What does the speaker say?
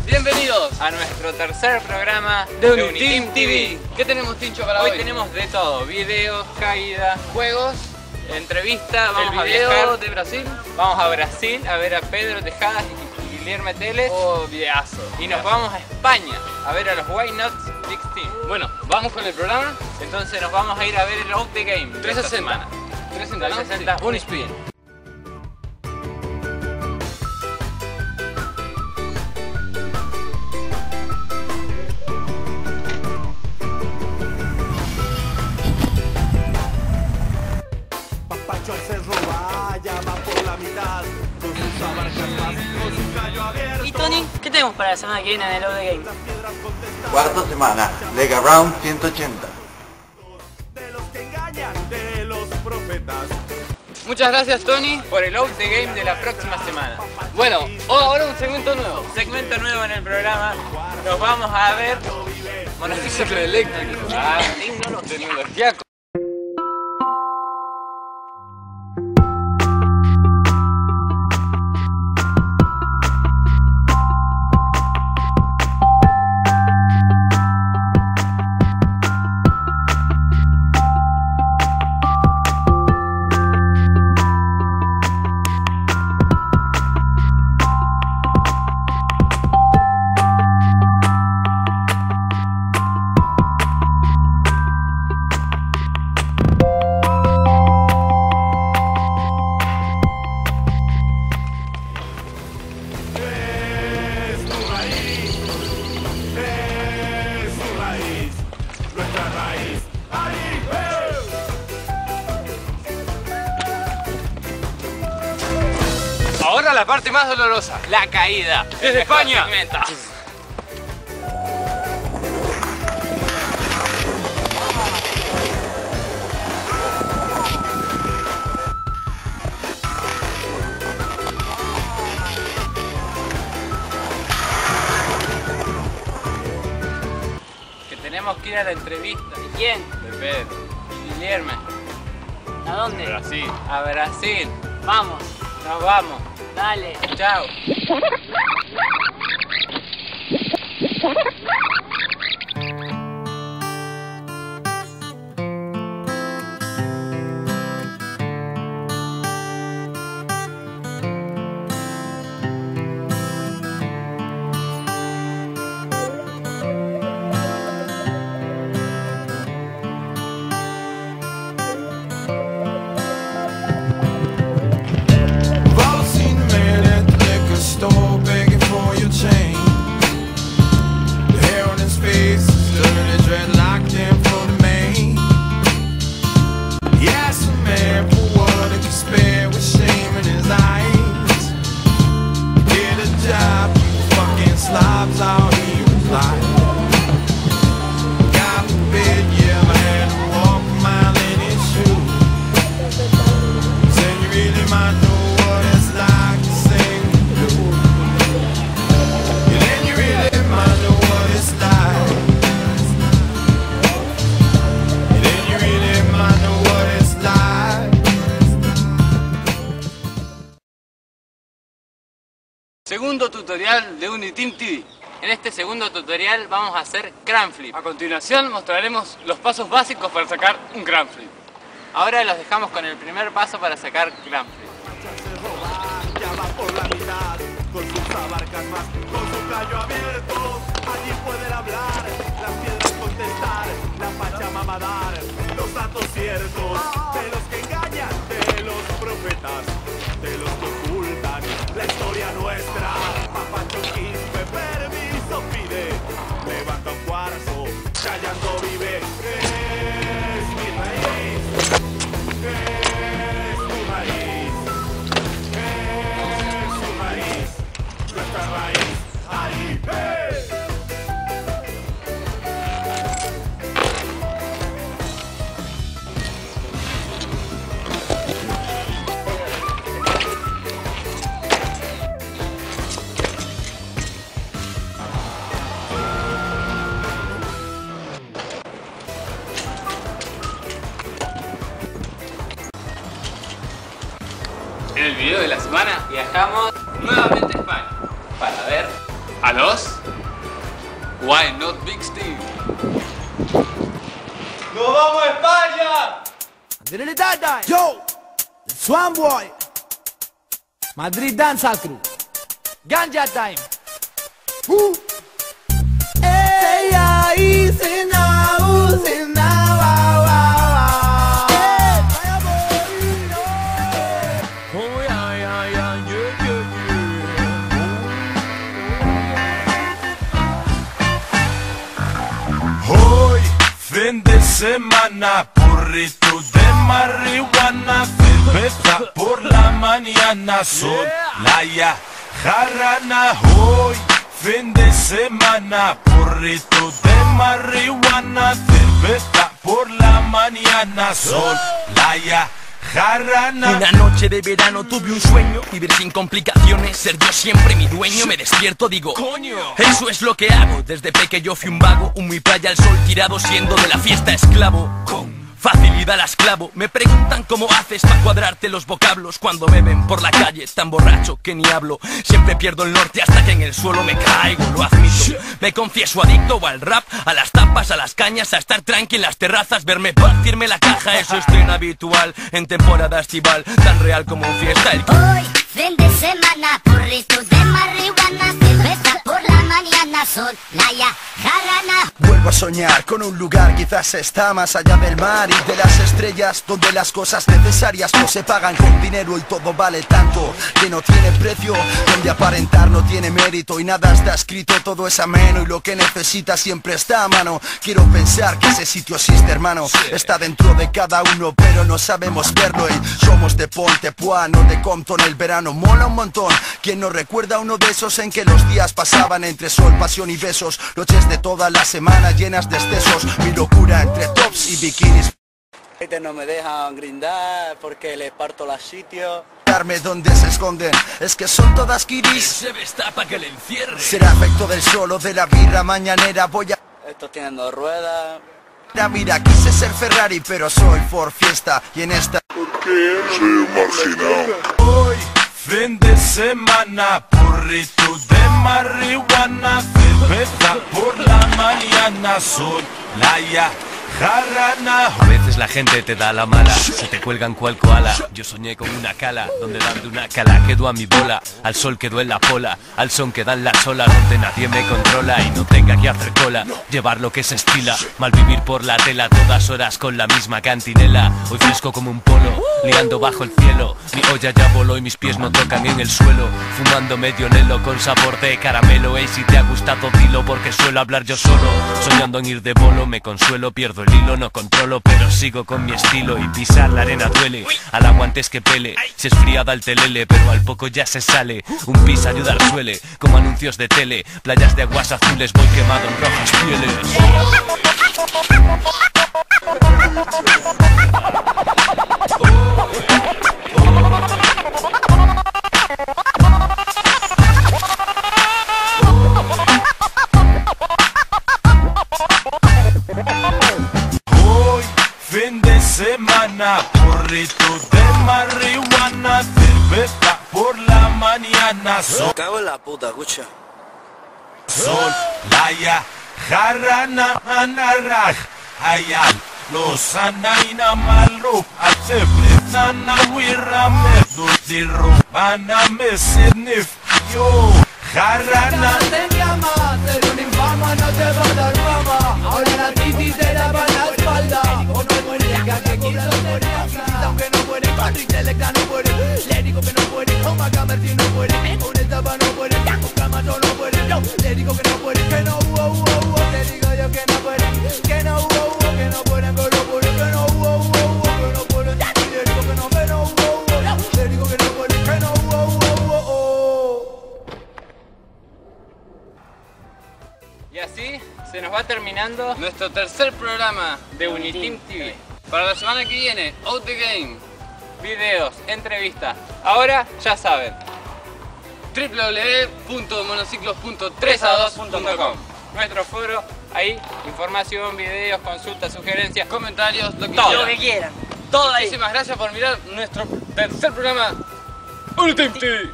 Bienvenidos a nuestro tercer programa de Uniteam TV. ¿Qué tenemos, Tincho, para hoy? Hoy tenemos de todo: videos, caídas, juegos, entrevistas. Vamos el a video viajar de Brasil. Vamos a Brasil a ver a Pedro Tejadas y Guillermo Teles. Oh, videazo. Y nos vamos a España a ver a los Why Not Big Team. Bueno, vamos con el programa. Entonces nos vamos a ir a ver el Out the Game de esta 360. semana. 360, Sí. Unispin. Papacho al cerro vaya, va por la mitad, con sus abarcas más, con su callo abierto. Y Tony, ¿qué tenemos para la semana que viene en el Out the Game? Las piedras contestan Cuarta semana, Lega Round 180. de los que engañan, de los profetas. Muchas gracias, Tony. Por el Out the Game de la próxima semana. Bueno, ahora un segmento nuevo. Segmento nuevo en el programa. Nos vamos a ver Monociclo eléctrico. Ah, Tecnología. Es tu raíz, nuestra raíz. ¡Ahí! Ahora la parte más dolorosa. la caída. Desde España. Segmento. Que tenemos que ir a la entrevista ¿Y quién? de Pedro y Guillermo ¿A dónde? Brasil. a Brasil. Vamos, Nos vamos. dale. Chao. We've all seen the man at the liquor store begging for your change. The hair on his face is dirty, dreadlocked in for the main. He asked the man for what he could spare with shame in his eyes. Get a job, you fucking slobs, all he was like. God forbid you ever had to walk a mile in his shoes. Said you really might know what it's like to sing the blues. And then you really might know what it's like. And then you really might know what it's like. Segundo tutorial de Uniteam TV. En este segundo tutorial vamos a hacer crane flip. A continuación mostraremos los pasos básicos para sacar un crane flip. Ahora los dejamos con el primer paso para sacar crane flip. Ya va por la mitad, con sus abarcas más, con su callo abierto. Allí pueden hablar, las piedras contestar, la pachamama dar, los datos ciertos, de los que engañan, de los profetas, de los que ocultan la historia nuestra. Papacho Quispe, permiso pide, levanta un cuarzo, callando vive. Es mi raíz, es tu raíz. Es su raíz, nuestra raíz, ahí, ¡hey! En el video de la semana Viajamos nuevamente a España para ver a los Why not Big Steve? ¡Nos vamos a España! Yo, the Swan Boy, Madrid Dancehall Crew, Ganja Time. Ella hice Hoy, fin de semana, porrito de marihuana, cerveza por la mañana, sol, playa, jarana. Hoy, fin de semana, porrito de marihuana, cerveza por la mañana, sol, playa, jarana. Una noche de verano tuve un sueño, vivir sin complicaciones, ser yo siempre mi dueño. Me despierto, digo, ¡Coño! eso es lo que hago. Desde pequeño fui un vago, un muy playa al sol tirado, siendo de la fiesta esclavo. Con facilidad la esclavo. Me preguntan cómo haces para cuadrarte los vocablos cuando me ven por la calle tan borracho que ni hablo. Siempre pierdo el norte hasta que en el suelo me caigo, lo admito. Me confieso adicto al rap, a las tapas, a las cañas, a estar tranqui en las terrazas, verme partirme la caja. Eso es bien habitual en temporada estival, tan real como un fiesta. Hoy, fin de semana, porritos de marihuana, cerveza por la mañana, sol, playa, jarana. Vuelvo a soñar con un lugar, quizás está más allá del mar y de las estrellas, donde las cosas necesarias no se pagan con dinero y todo vale tanto que no tiene precio, donde aparentar no tiene mérito y nada está escrito, todo es ameno y lo que necesitas siempre está a mano. Quiero pensar que ese sitio existe, hermano, está dentro de cada uno, pero no sabemos verlo. Y somos de Ponte Poix, no de Compton. El verano mola un montón. ¿Quién no recuerda uno de esos en que los días pasaban entre sol, pasión y besos? Noches de toda la semana llenas de excesos, mi locura entre tops y bikinis. No me dejan grindar porque les parto los sitios. Donde se esconden, es que son todas kiddies. Se destapa que le encierre. Será efecto del sol o de la birra mañanera. Voy a... Estos tienen 2 ruedas. Mira, quise ser Ferrari, pero soy Ford Fiesta. Y en esta... Soy marginado. Hoy, fin de semana, porrito de marihuana, cerveza por la mañana, sol, playa, jarana. A veces la gente te da la mala, se te cuelgan cual koala. Yo soñé con una cala, donde dando una cala quedó a mi bola. Al sol quedó en la pola, al son que dan las olas, donde nadie me controla y no tenga que hacer cola. Llevar lo que se estila, mal vivir por la tela, todas horas con la misma cantinela. Hoy fresco como un polo, liando bajo el cielo. Mi olla ya voló y mis pies no tocan en el suelo. Fumando medio nelo con sabor de caramelo. Ey, si te ha gustado dilo porque suelo hablar yo solo. Soñando en ir de bolo, me consuelo, pierdo el hilo, no controlo, pero sigo con mi estilo. Y pisar la arena duele, al agua antes que pele. Se esfría da el telele, pero al poco ya se sale. Un pis ayudar suele, como anuncios de tele. Playas de aguas azules, voy quemado en rojas pieles. Hoy, fin de semana, porrito de marihuana, cerveza por la mañana, sol, Cago en la puta, escucha. sol, playa, jarana, anaraj, ayal, los anaina malu, atebrezana, wirame, dulciru, baname, sidnif, yo, jarana. Te llama, ser un infama no te va a dar fama. Ahora la titi te lava la espalda. O no muere que quiso ser aunque no muere, Patrick Selecta no muere. Le digo que no muere, Oma Camerti no muere. Un etapa no muere, un Camacho no muere. Le digo que no muere, que no le digo yo que no muere. Que no que no muere, que no muere, que no que no muere. Le digo que no, le digo que no muere, que no Y así se nos va terminando Nuestro tercer programa de Uniteam TV. Para la semana que viene, Out the Game. videos, entrevistas. Ahora ya saben. www.monociclos.3a2.com. Nuestro foro, ahí, información, videos, consultas, sugerencias, Comentarios, lo que todo quieran. Lo que quieran. Todo ahí. Muchísimas gracias por mirar nuestro tercer programa Uniteam TV.